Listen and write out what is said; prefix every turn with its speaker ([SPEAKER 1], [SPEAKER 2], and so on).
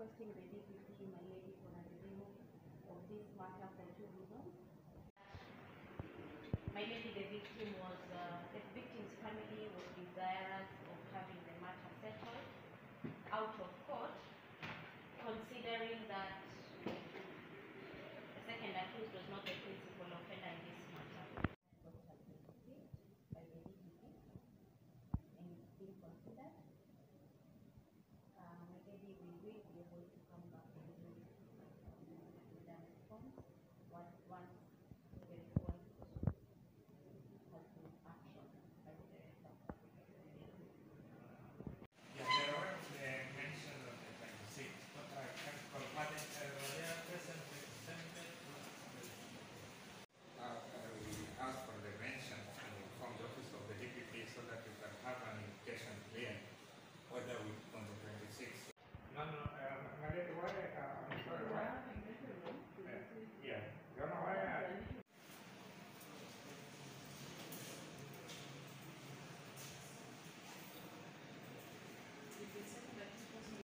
[SPEAKER 1] requesting the DPP, my lady, for the review of this matter for 2 reasons. My lady, the victim's family was desirous of having the matter settled out of